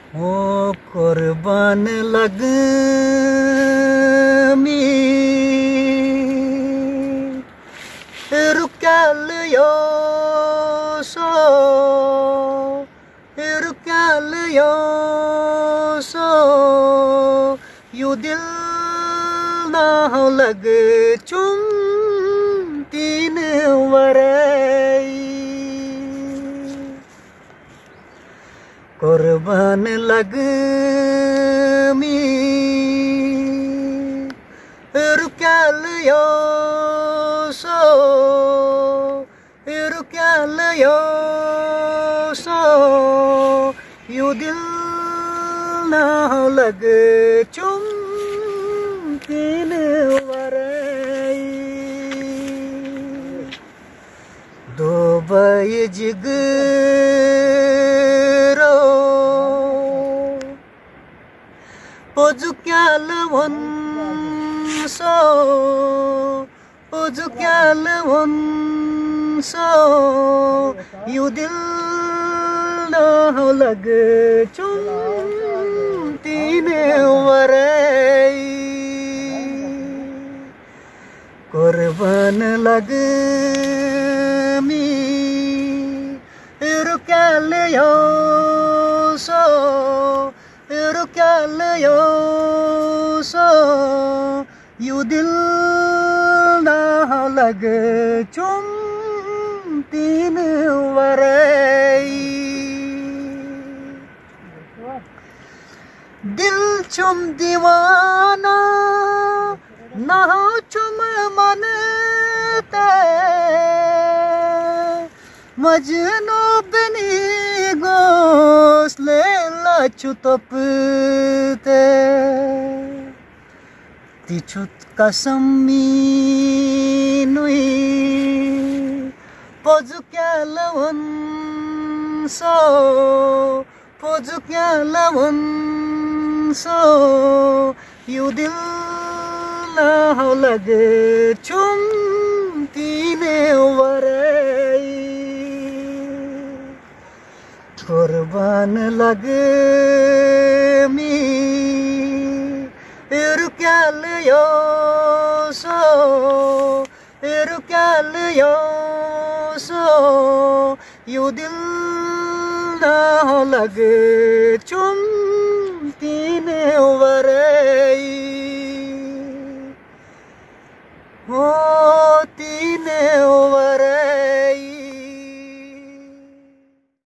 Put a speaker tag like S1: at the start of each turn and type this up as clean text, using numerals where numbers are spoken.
S1: ओ कुर्बान लग मी रुकल यो सो रुकल यो सो यू दिल ना हो लग चुम तीन वरई कुर्बान लग मी रुकल यो सो रुकल यो सो यू दिल ना हो लग चुम तीन वरई दो बय जिगरो पोजुक्याल वंसो पोजुक्याल वंसो यू दिल ना लग चुम तीन वरई कुर्बान लग मी रुकल यो सो रुकल यो सो यू दिल ना लग चुम तीन वरई दिल चुम दीवाना ना चुम मन ते मजनू बनी गोसले लाचु तपते तिछुत कसमी नुई पोजुक्याल वंसो पोजुक्याल वंसो यू दिल ना हो लग चुम तीन वरई कुर्बान लग मी रुकल यो सो रुकल यो सो यू दिल ना हो लग चुम तीन वर